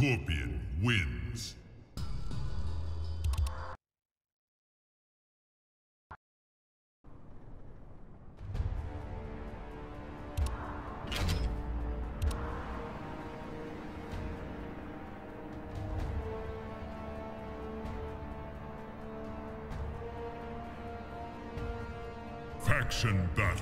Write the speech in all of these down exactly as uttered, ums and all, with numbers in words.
Scorpion wins. Faction battle.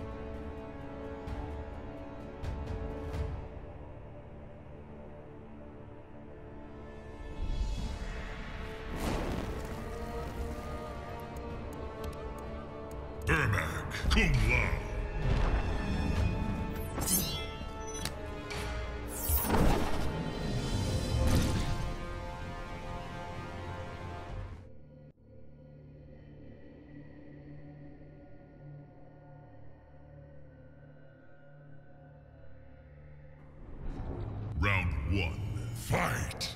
Ermac Kung Lao. Round one, fight!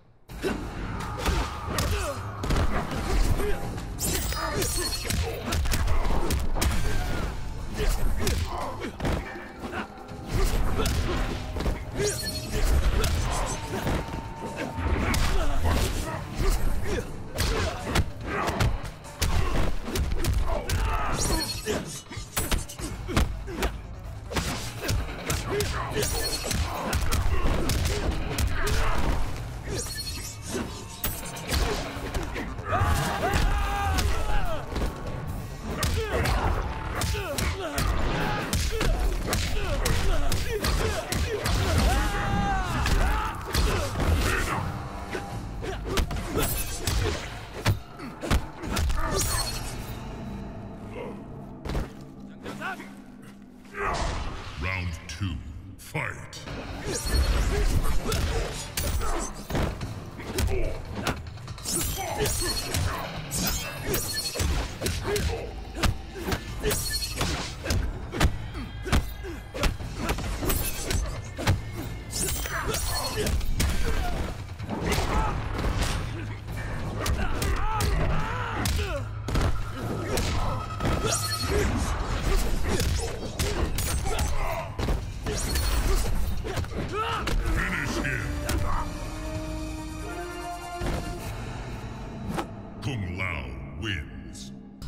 Round two, fight! Kung Lao wins.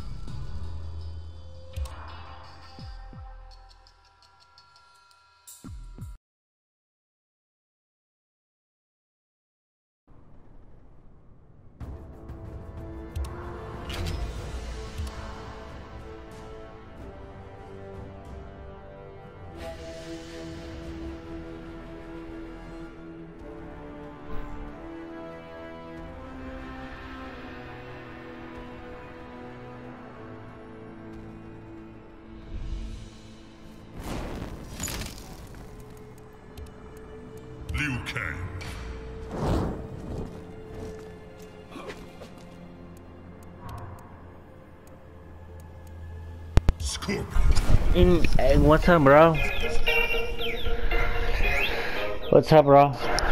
Liu Kang. Scorpion. In, hey, what's up, bro? What's up, bro?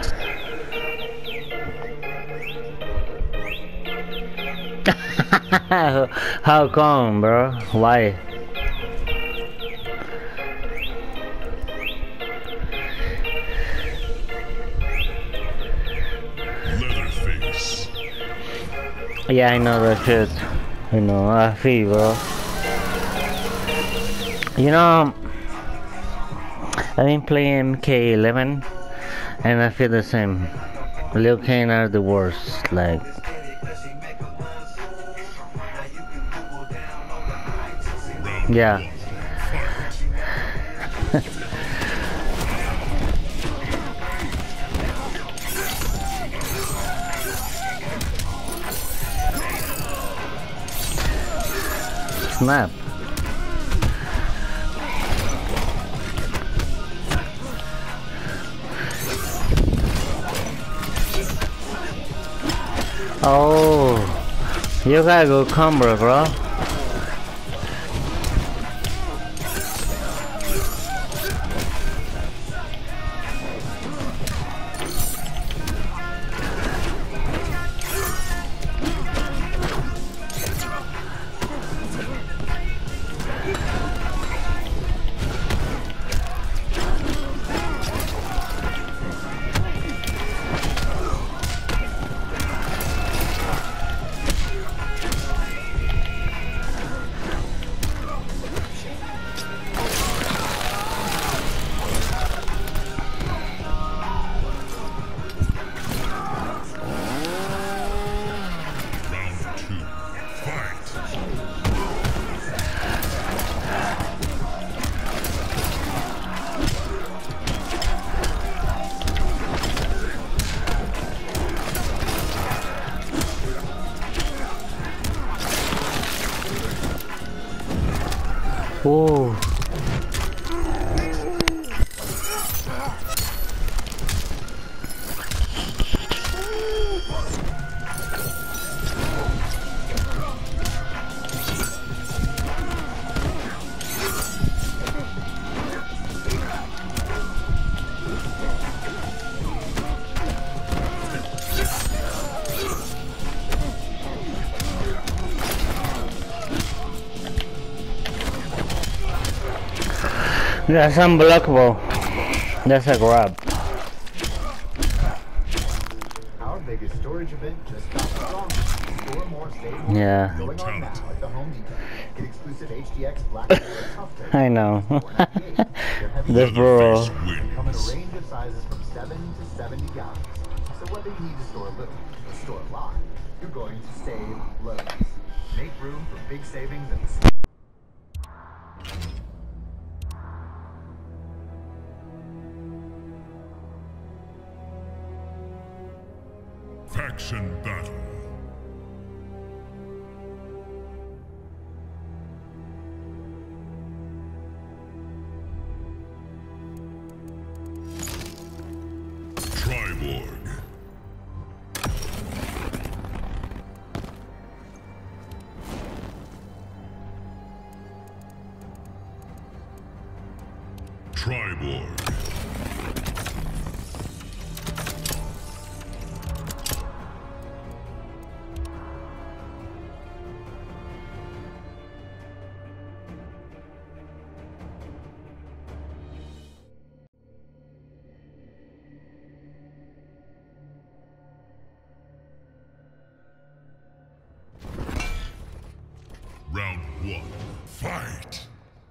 How come, bro? Why? Leatherface. Yeah, I know that shit. You know, I feel, bro. You know, I've been playing M K eleven, and I feel the same. Liu Kang are the worst. Like, yeah. Snap. Oh, you gotta go combo, bro. Whoa. That's unblockable. That's a grab. Our biggest storage event just got stronger. Store more, save more. Yeah. Going on now at the Home Depot. Get exclusive H D X Black Tough Tape. I know. This bro. come in a range of sizes from seven to seventy gallons. So whether you need to store little or store a lot, you're going to save loads. Make room for big savings at the store. Faction battle. Triborg. Triborg. Round one, fight!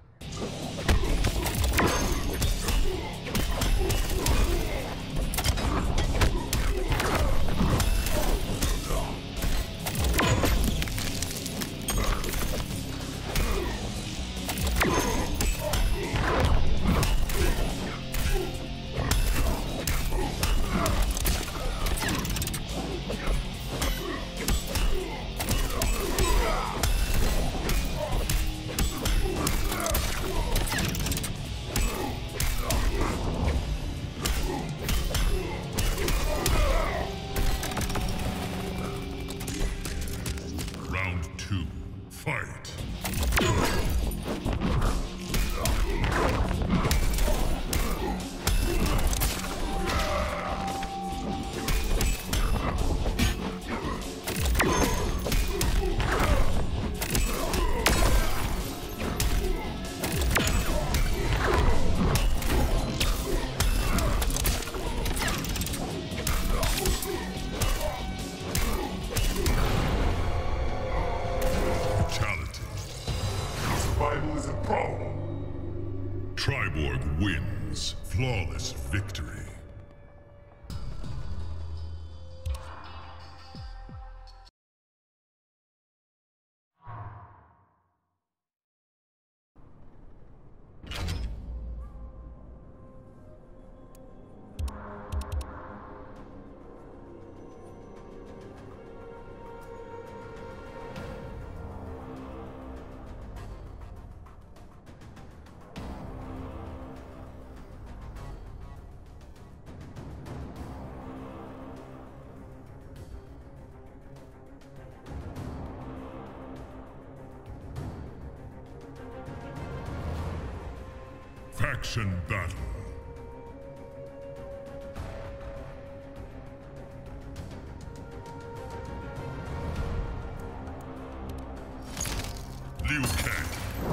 Round two, fight! Brutality. Survival is a problem. Triborg wins. Flawless victory. Faction battle. Liu Kang.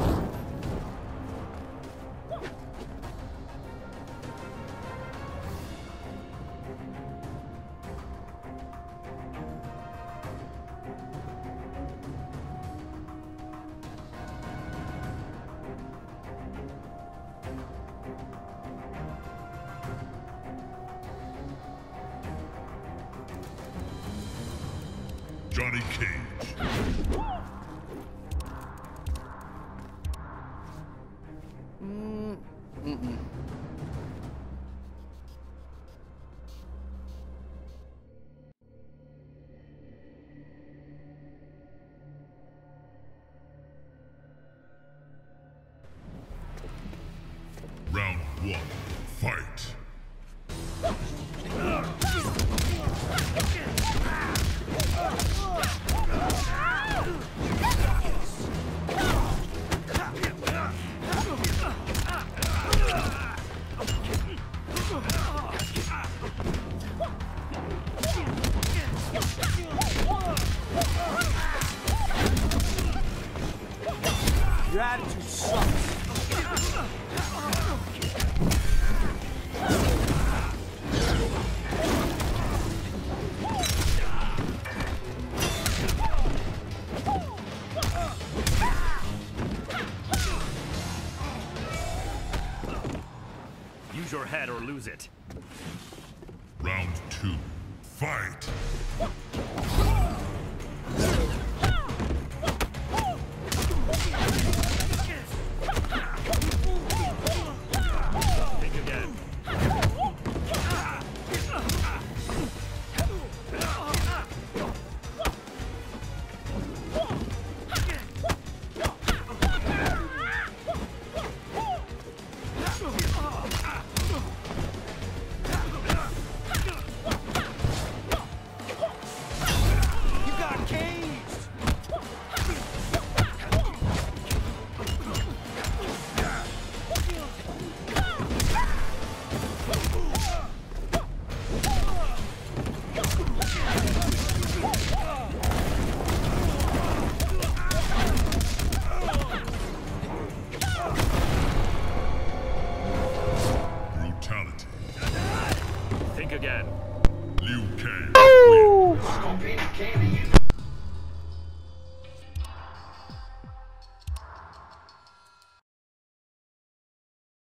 Johnny Cage. Mm, mm-mm. Your attitude sucks. Use your head or lose it. Round two. Fight! Think again. You got caged. Brutality. Think again. Liu Kang wins. Candy, you